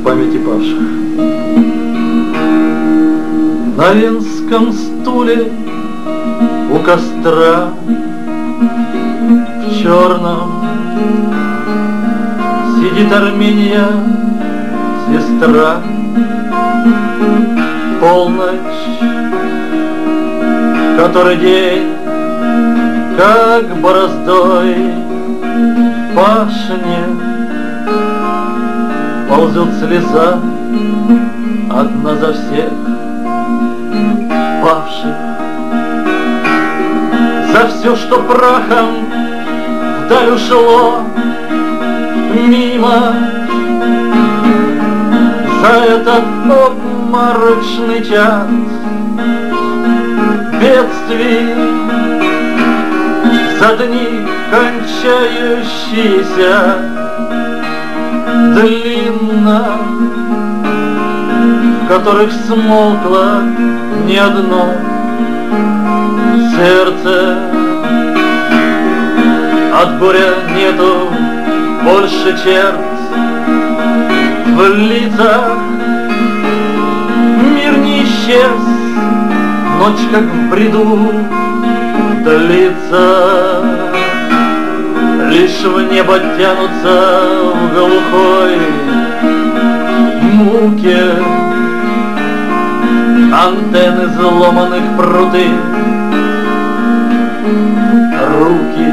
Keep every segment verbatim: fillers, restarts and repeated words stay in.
памяти павших. На венском стуле у костра в черном сидит Армения, сестра. Полночь, который день, как бороздой пашне, ползет слеза одна за всех павших, за все, что прахом вдаль ушло мимо, за этот обморочный час бедствий, за дни кончающиеся длинно, в которых смолкло не одно сердце. От горя нету больше черт в лицах, мир не исчез, ночь как в бреду длится, лишь в небо тянутся в глухой муке антенны сломанных пруты руки.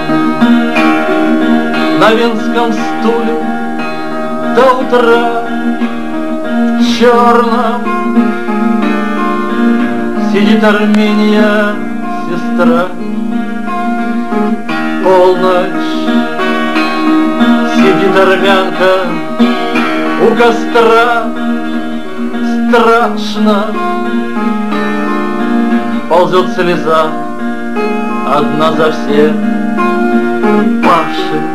На венском стуле до утра в черном сидит Армения, сестра. Полночь, сидит армянка у костра. Страшно ползет слеза одна за всех павших.